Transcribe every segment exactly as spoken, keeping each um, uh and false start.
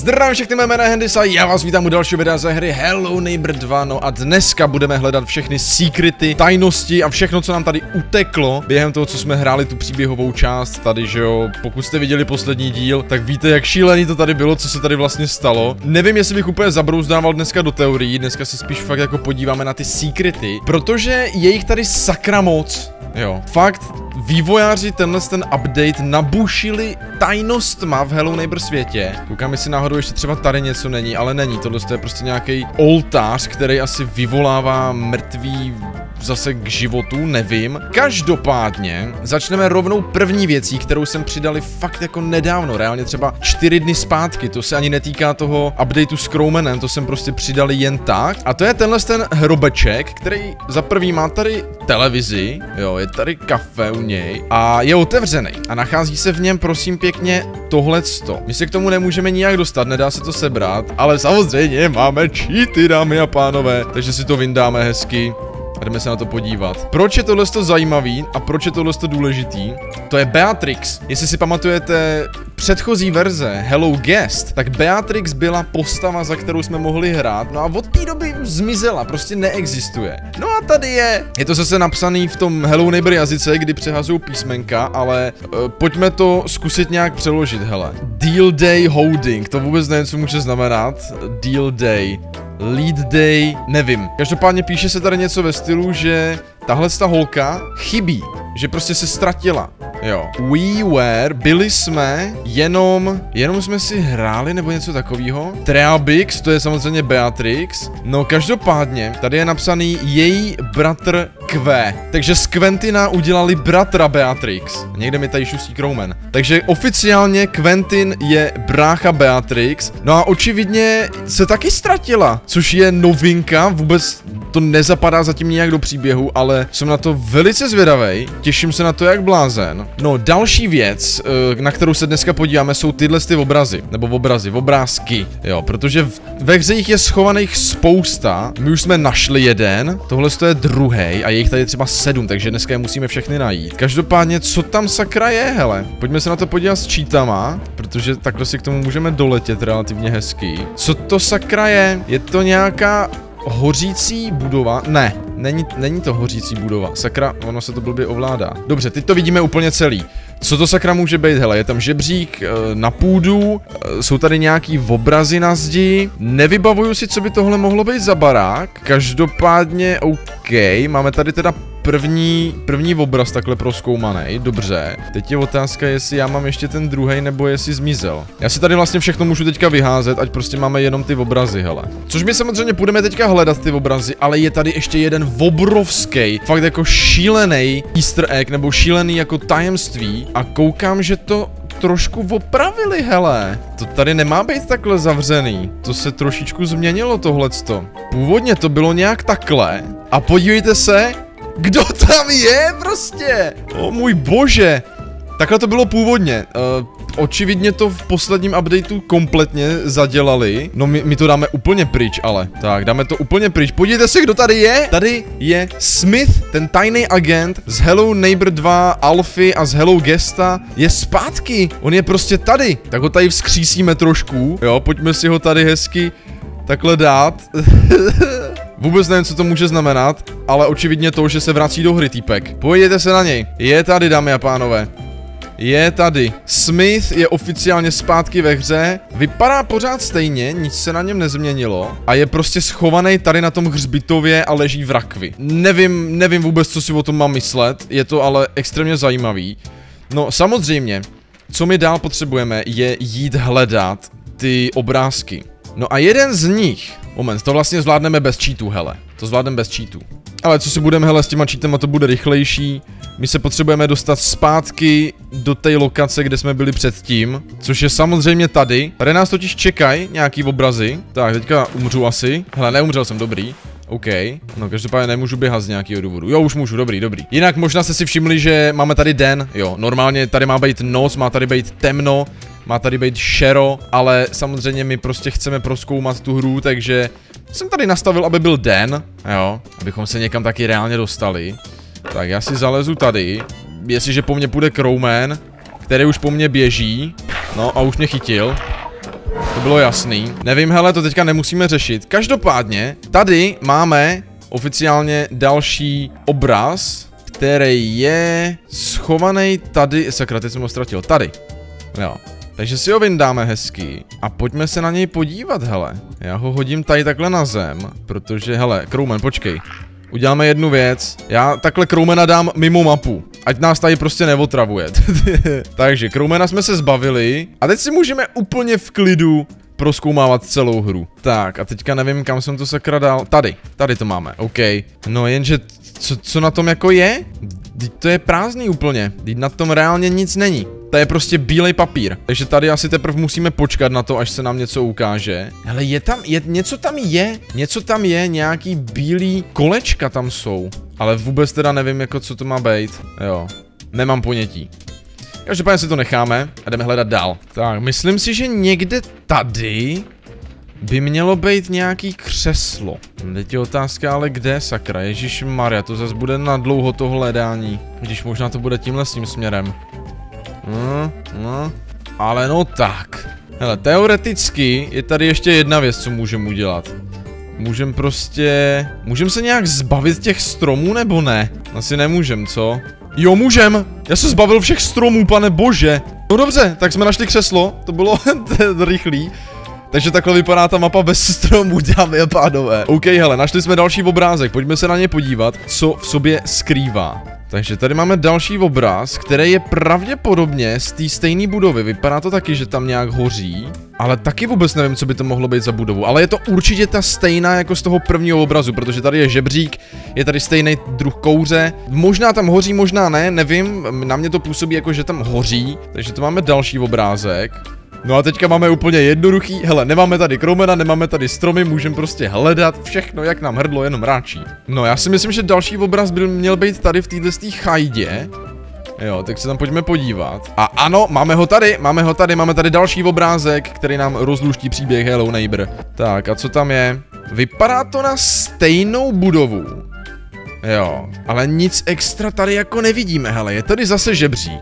Zdravím všechny, mé jméno je Handys a já vás vítám u dalšího videa ze hry Hello Neighbor dva. No a dneska budeme hledat všechny secrety, tajnosti a všechno, co nám tady uteklo během toho, co jsme hráli tu příběhovou část tady, že jo. Pokud jste viděli poslední díl, tak víte, jak šílený to tady bylo, co se tady vlastně stalo. Nevím, jestli bych úplně zabrouzdával dneska do teorií, dneska se spíš fakt jako podíváme na ty secrety, protože je jich tady sakra moc. Jo, fakt, vývojáři tenhle ten update nabušili tajnostma v Hello Neighbor světě. Koukám, jestli náhodou ještě třeba tady něco není, ale není. Tohle je prostě nějaký oltář, který asi vyvolává mrtvý zase k životu, nevím. Každopádně začneme rovnou první věcí, kterou jsem přidali fakt jako nedávno, reálně třeba čtyři dny zpátky. To se ani netýká toho updateu s Crowmanem, to jsem prostě přidali jen tak. A to je tenhle ten hrobeček, který za prvý má tady televizi, jo, je tady kafe u něj a je otevřený. A nachází se v něm, prosím pěkně, tohleto. My se k tomu nemůžeme nijak dostat, nedá se to sebrat, ale samozřejmě máme cheaty, dámy a pánové, takže si to vyndáme hezky. Jdeme se na to podívat. Proč je tohle zajímavý a proč je tohle důležitý? To je Beatrix. Jestli si pamatujete předchozí verze Hello Guest, tak Beatrix byla postava, za kterou jsme mohli hrát. No a od té doby zmizela, prostě neexistuje. No a tady je. Je to zase napsaný v tom Hello Neighbor jazyce, kdy přehazují písmenka, ale uh, pojďme to zkusit nějak přeložit, hele. Deal Day Holding, to vůbec nevím, co může znamenat. Deal Day. Lead day, nevím. Každopádně píše se tady něco ve stylu, že tahle ta holka chybí, že prostě se ztratila. Jo. We were, byli jsme, jenom, jenom jsme si hráli nebo něco takového. Treabix, to je samozřejmě Beatrix. No každopádně, tady je napsaný její bratr Q. Takže z Quentina udělali bratra Beatrix. Někde mi tady šustí Crowman. Takže oficiálně Quentin je brácha Beatrix. No a očividně se taky ztratila, což je novinka, vůbec to nezapadá zatím nijak do příběhu, ale jsem na to velice zvědavej, těším se na to jak blázen. No další věc, na kterou se dneska podíváme, jsou tyhle ty obrazy, nebo obrazy, obrázky, jo, protože v, ve hře jich je schovaných spousta, my už jsme našli jeden, tohle je druhý a je jich tady třeba sedm, takže dneska je musíme všechny najít. Každopádně, co tam sakra je, hele, pojďme se na to podívat s cheatama, protože takhle si k tomu můžeme doletět relativně hezky. Co to sakra je? Je to nějaká hořící budova? Ne, není, není to hořící budova. Sakra, ono se to blbě ovládá. Dobře, teď to vidíme úplně celý. Co to sakra může být? Hele, je tam žebřík na půdu, jsou tady nějaký obrazy na zdi. Nevybavuju si, co by tohle mohlo být za barák. Každopádně, OK, máme tady teda První, první obraz takhle prozkoumaný, dobře. Teď je otázka, jestli já mám ještě ten druhý, nebo jestli zmizel. Já si tady vlastně všechno můžu teďka vyházet, ať prostě máme jenom ty obrazy, hele. Což my samozřejmě budeme teďka hledat ty obrazy, ale je tady ještě jeden obrovský, fakt jako šílený easter egg, nebo šílený jako tajemství. A koukám, že to trošku opravili, hele. To tady nemá být takhle zavřený. To se trošičku změnilo tohleto. Původně to bylo nějak takhle. A podívejte se, kdo tam je prostě? O můj bože. Takhle to bylo původně. Uh, očividně to v posledním updateu kompletně zadělali. No my, my to dáme úplně pryč, ale. Tak, dáme to úplně pryč. Podívejte se, kdo tady je. Tady je Smith, ten tajný agent z Hello Neighbor dva, Alfy a z Hello Guesta. Je zpátky. On je prostě tady. Tak ho tady vzkřísíme trošku. Jo, pojďme si ho tady hezky takhle dát. Vůbec nevím, co to může znamenat, ale očividně to, že se vrací do hry, týpek. Pojďte se na něj. Je tady, dámy a pánové. Je tady. Smith je oficiálně zpátky ve hře. Vypadá pořád stejně, nic se na něm nezměnilo. A je prostě schovaný tady na tom hřbitově a leží v rakvi. Nevím, nevím vůbec, co si o tom mám myslet. Je to ale extrémně zajímavý. No samozřejmě, co my dál potřebujeme, je jít hledat ty obrázky. No a jeden z nich, moment, to vlastně zvládneme bez cheatů, hele, to zvládneme bez cheatů. Ale co si budeme, hele, s těma cheatama to bude rychlejší. My se potřebujeme dostat zpátky do té lokace, kde jsme byli předtím, což je samozřejmě tady. Tady nás totiž čekají nějaký obrazy. Tak, teďka umřu asi. Hele, neumřel jsem, dobrý. OK, no každopádně nemůžu běhat z nějakého důvodu. Jo, už můžu, dobrý, dobrý. Jinak možná jste si všimli, že máme tady den, jo, normálně tady má být noc, má tady být temno. Má tady být šero, ale samozřejmě my prostě chceme prozkoumat tu hru, takže jsem tady nastavil, aby byl den, jo, abychom se někam taky reálně dostali. Tak já si zalezu tady, jestliže po mně půjde Crowman, který už po mně běží, no a už mě chytil. to bylo jasný. Nevím, hele, to teďka nemusíme řešit. Každopádně, tady máme oficiálně další obraz, který je schovaný tady, sakra, teď jsem ho ztratil, tady. Jo. Takže si ho vyndáme hezky a pojďme se na něj podívat, hele. Já ho hodím tady takhle na zem, protože, hele, Crowman, počkej. Uděláme jednu věc, já takhle Crowmana dám mimo mapu, ať nás tady prostě neotravuje. Takže Crowmana jsme se zbavili a teď si můžeme úplně v klidu prozkoumávat celou hru. Tak a teďka nevím, kam jsem to sakra dal. Tady, tady to máme, OK. No jenže, co, co na tom jako je? Teď to je prázdný úplně, teď na tom reálně nic není. To je prostě bílej papír. Takže tady asi teprve musíme počkat na to, až se nám něco ukáže. Hele, je tam, je, něco tam je, něco tam je, nějaký bílý kolečka tam jsou. Ale vůbec teda nevím, jako co to má být. Jo, nemám ponětí. Každopádně si to necháme a jdeme hledat dál. Tak, myslím si, že někde tady by mělo být nějaký křeslo. Teď je otázka, ale kde, sakra, ježišmarja, to zase bude na dlouho to hledání. Když možná to bude tímhle s tím směrem. No, no, ale no tak. Hele, teoreticky je tady ještě jedna věc, co můžeme udělat. Můžeme prostě... Můžeme se nějak zbavit těch stromů, nebo ne? Asi nemůžem, co? Jo, můžem! Já se zbavil všech stromů, pane bože! No dobře, tak jsme našli křeslo, to bylo rychlý. Takže takhle vypadá ta mapa bez stromů, dámy a pánové. OK, hele, našli jsme další obrázek, pojďme se na ně podívat, co v sobě skrývá. Takže tady máme další obraz, který je pravděpodobně z té stejné budovy. Vypadá to taky, že tam nějak hoří, ale taky vůbec nevím, co by to mohlo být za budovu. Ale je to určitě ta stejná jako z toho prvního obrazu, protože tady je žebřík, je tady stejný druh kouře. Možná tam hoří, možná ne, nevím, na mě to působí jako, že tam hoří. Takže to máme další obrázek. No a teďka máme úplně jednoduchý, hele, nemáme tady Crowmana, nemáme tady stromy, můžeme prostě hledat všechno, jak nám hrdlo jenom ráčí. No já si myslím, že další obraz by měl být tady v této chajdě. Jo, tak se tam pojďme podívat. A ano, máme ho tady, máme ho tady, máme tady další obrázek, který nám rozluští příběh Hello Neighbor. Tak a co tam je? Vypadá to na stejnou budovu. Jo, ale nic extra tady jako nevidíme, hele, je tady zase žebřík.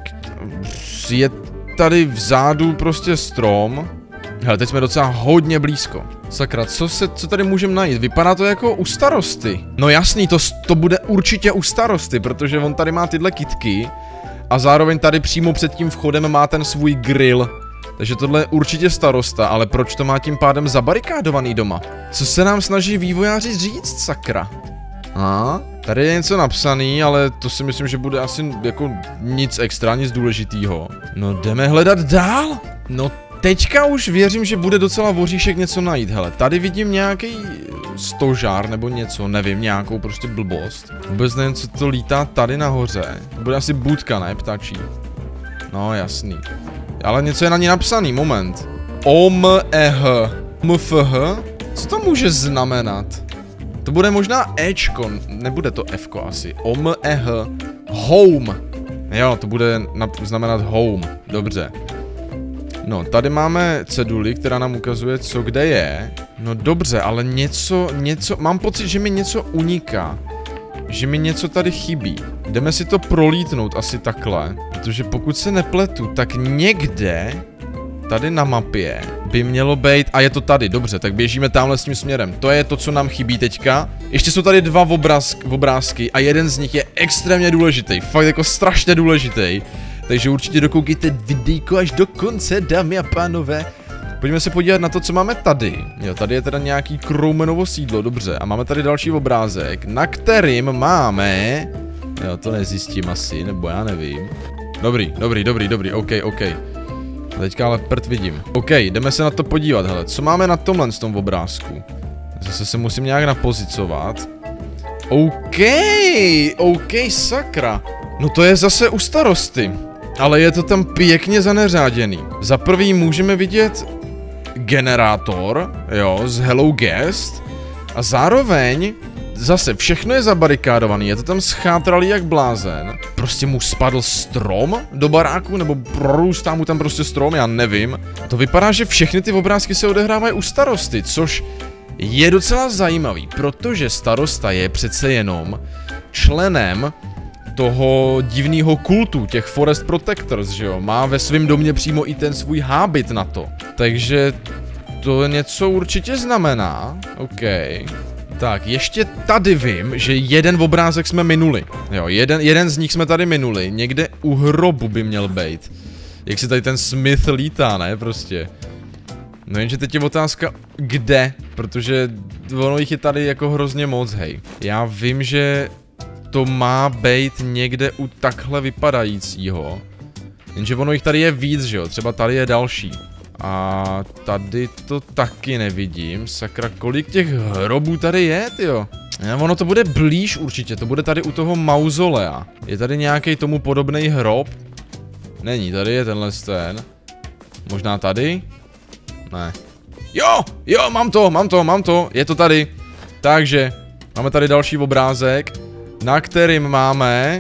Je tady vzadu prostě strom. Hele, teď jsme docela hodně blízko. Sakra, co se, co tady můžeme najít? Vypadá to jako u starosty. No jasný, to, to bude určitě u starosty, protože on tady má tyhle kytky a zároveň tady přímo před tím vchodem má ten svůj grill. Takže tohle je určitě starosta, ale proč to má tím pádem zabarikádovaný doma? Co se nám snaží vývojáři říct, sakra? A? Tady je něco napsaný, ale to si myslím, že bude asi jako nic extra, nic důležitýho. No jdeme hledat dál. No teďka už věřím, že bude docela voříšek něco najít. Hele, tady vidím nějaký stožár nebo něco, nevím, nějakou prostě blbost. Vůbec nevím, co to lítá tady nahoře. To bude asi budka, ne, ptačí. No jasný. Ale něco je na ní napsaný, moment. O M E H. M F H? Co to může znamenat? To bude možná Ečko, nebude to Fko asi. O M E H. Home. Jo, to bude znamenat home. Dobře. No, tady máme ceduli, která nám ukazuje, co kde je. No dobře, ale něco, něco, mám pocit, že mi něco uniká. Že mi něco tady chybí. Jdeme si to prolítnout asi takhle. Protože pokud se nepletu, tak někde tady na mapě by mělo být, a je to tady, dobře, tak běžíme tamhle s tím směrem. To je to, co nám chybí teďka. Ještě jsou tady dva obrázky, obrázky a jeden z nich je extrémně důležitý, fakt jako strašně důležitý. Takže určitě dokoukejte videjko až do konce, dámy a pánové. Pojďme se podívat na to, co máme tady. Jo, tady je teda nějaký Crowmanovo sídlo, dobře. A máme tady další obrázek, na kterým máme... Jo, to nezjistím asi, nebo já nevím. Dobrý, dobrý, dobrý, dobrý, ok, ok. Teďka ale prd vidím. OK, jdeme se na to podívat, hele, co máme na tomhle z tom obrázku? Zase se musím nějak napozicovat. OK, OK, sakra. No to je zase u starosty. Ale je to tam pěkně zaneřáděný. Za prvý můžeme vidět generátor, jo, z Hello Guest. A zároveň zase všechno je zabarikádovaný, je to tam schátralý jak blázen. Prostě mu spadl strom do baráku, nebo prorůstá mu tam prostě strom, já nevím. To vypadá, že všechny ty obrázky se odehrávají u starosty, což je docela zajímavý, protože starosta je přece jenom členem toho divného kultu, těch Forest Protectors, že jo, má ve svém domě přímo i ten svůj hábit na to. Takže to něco určitě znamená. OK. Tak, ještě tady vím, že jeden obrázek jsme minuli. Jo, jeden, jeden z nich jsme tady minuli. Někde u hrobu by měl být. Jak si tady ten Smith lítá, ne? Prostě. No jenže teď je otázka, kde? Protože ono jich je tady jako hrozně moc, hej. Já vím, že to má být někde u takhle vypadajícího. Jenže ono jich tady je víc, že jo? Třeba tady je další. A tady to taky nevidím. Sakra, kolik těch hrobů tady je, tyjo? Ono to bude blíž určitě, to bude tady u toho mauzolea. Je tady nějaký tomu podobný hrob? Není, tady je tenhle ten. Možná tady? Ne. Jo, jo, mám to, mám to, mám to, je to tady. Takže, máme tady další obrázek, na kterým máme...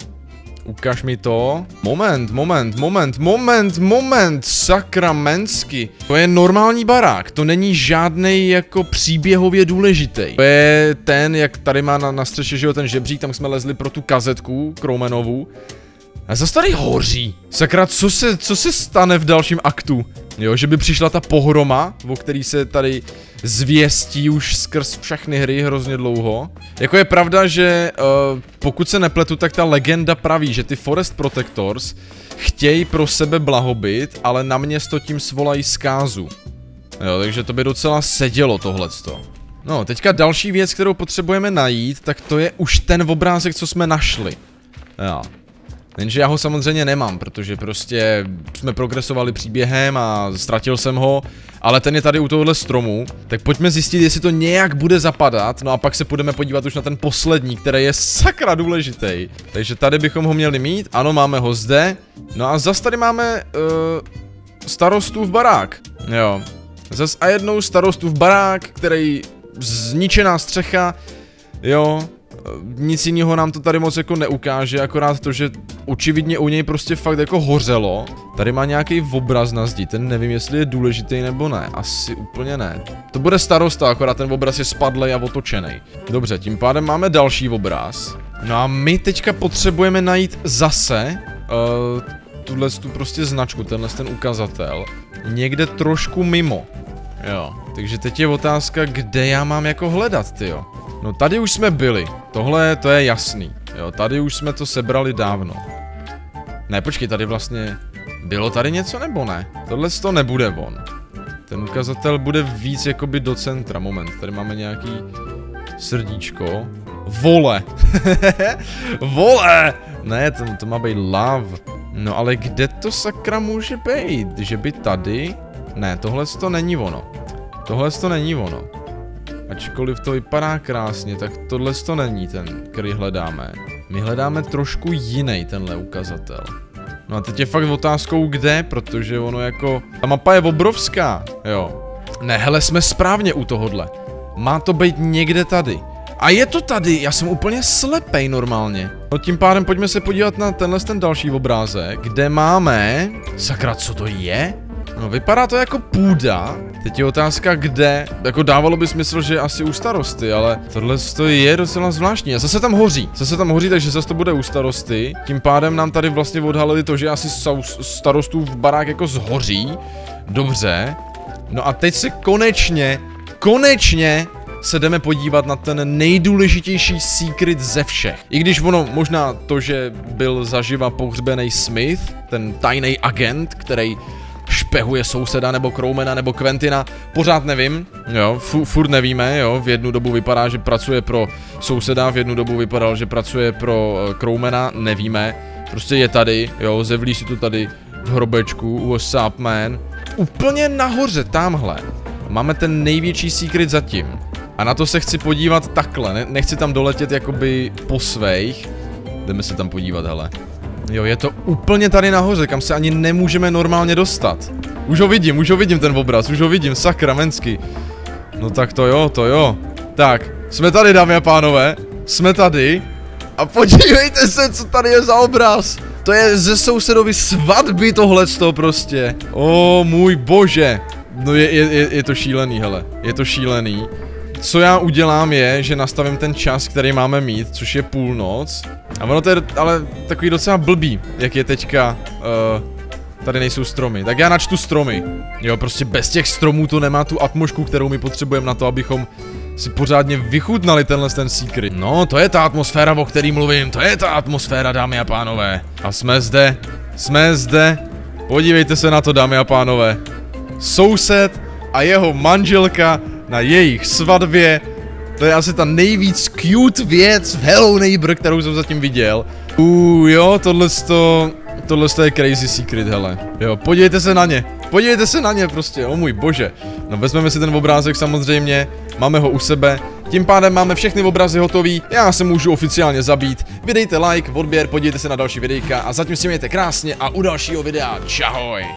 Ukaž mi to. Moment, moment, moment, moment, moment, sakramensky. To je normální barák, to není žádnej jako příběhově důležitý. To je ten, jak tady má na, na střeše, že jo, ten žebřík, tam jsme lezli pro tu kazetku, Crowmanovu. A zase tady hoří. Sakra, co se, co se stane v dalším aktu? Jo, že by přišla ta pohroma, o který se tady zvěstí už skrz všechny hry hrozně dlouho. Jako je pravda, že uh, pokud se nepletu, tak ta legenda praví, že ty Forest Protectors chtějí pro sebe blahobyt, ale na město tím svolají zkázu. Jo, takže to by docela sedělo tohleto. No, teďka další věc, kterou potřebujeme najít, tak to je už ten obrázek, co jsme našli. Jo. Jenže já ho samozřejmě nemám, protože prostě jsme progresovali příběhem a ztratil jsem ho, ale ten je tady u tohohle stromu, tak pojďme zjistit, jestli to nějak bude zapadat, no a pak se půjdeme podívat už na ten poslední, který je sakra důležitý. Takže tady bychom ho měli mít, ano, máme ho zde, no a zas tady máme uh, starostův barák, jo, zas a jednou starostův barák, který zničená střecha, jo. Nic jiného nám to tady moc jako neukáže, akorát to, že očividně u něj prostě fakt jako hořelo. Tady má nějaký obraz na zdi, ten nevím, jestli je důležitý nebo ne, asi úplně ne. To bude starosta, akorát ten obraz je spadlej a otočený. Dobře, tím pádem máme další obraz. No a my teďka potřebujeme najít zase uh, tuhle tu prostě značku, tenhle ten ukazatel, někde trošku mimo. Jo, takže teď je otázka, kde já mám jako hledat, tyjo. No tady už jsme byli, tohle to je jasný, jo, tady už jsme to sebrali dávno. Ne, počkej, tady vlastně, bylo tady něco nebo ne? Tohle to nebude on. Ten ukazatel bude víc jakoby do centra, moment, tady máme nějaký srdíčko. Vole, vole, ne, to, to má být love. No ale kde to sakra může být, že by tady? Ne, tohle to není ono, tohle to není ono. Ačkoliv to vypadá krásně, tak tohle to není ten, který hledáme. My hledáme trošku jiný tenhle ukazatel. No a teď je fakt otázkou kde, protože ono jako... Ta mapa je obrovská, jo. Ne, hele, jsme správně u tohodle. Má to být někde tady. A je to tady, já jsem úplně slepej normálně. No tím pádem pojďme se podívat na tenhle ten další obrázek, kde máme... Sakra, co to je? No vypadá to jako půda. Teď je otázka kde, jako dávalo by smysl, že asi u starosty, ale tohle to je docela zvláštní a zase tam hoří, zase tam hoří, takže zase to bude u starosty, tím pádem nám tady vlastně odhalili to, že asi starostů v barák jako zhoří, dobře, no a teď se konečně, konečně se jdeme podívat na ten nejdůležitější secret ze všech. I když ono, možná to, že byl zaživa pohřbený Smith, ten tajný agent, který špehuje souseda, nebo Crowmana, nebo Quentina, pořád nevím, jo, furt nevíme, jo, v jednu dobu vypadá, že pracuje pro souseda, v jednu dobu vypadal, že pracuje pro uh, Crowmana, nevíme, prostě je tady, jo, zevlí si to tady v hrobečku, what's up, man, úplně nahoře, tamhle, máme ten největší secret zatím, a na to se chci podívat takhle, ne nechci tam doletět jakoby po svejch, jdeme se tam podívat, hele. Jo, je to úplně tady nahoře, kam se ani nemůžeme normálně dostat. Už ho vidím, už ho vidím ten obraz, už ho vidím, sakramensky. No tak to jo, to jo. Tak, jsme tady, dámy a pánové, jsme tady. A podívejte se, co tady je za obraz. To je ze sousedovy svatby tohleto prostě. O můj bože. No je, je, je to šílený, hele, je to šílený. Co já udělám je, že nastavím ten čas, který máme mít, což je půlnoc. A ono to je ale takový docela blbý, jak je teďka uh, Tady nejsou stromy, tak já načtu stromy. Jo, prostě bez těch stromů to nemá tu atmosféru, kterou my potřebujeme na to, abychom si pořádně vychutnali tenhle ten secret. No, to je ta atmosféra, o který mluvím, to je ta atmosféra, dámy a pánové. A jsme zde, jsme zde. Podívejte se na to, dámy a pánové. Soused a jeho manželka na jejich svatbě. To je asi ta nejvíc cute věc v Hello Neighbor, kterou jsem zatím viděl. Uuu, jo, tohle to, tohle je crazy secret, hele. Jo, podívejte se na ně. Podívejte se na ně prostě, o můj bože. No vezmeme si ten obrázek samozřejmě, máme ho u sebe. Tím pádem máme všechny obrazy hotový, já se můžu oficiálně zabít. Vydejte like, odběr, podívejte se na další videjka a zatím si mějte krásně a u dalšího videa, čahoj.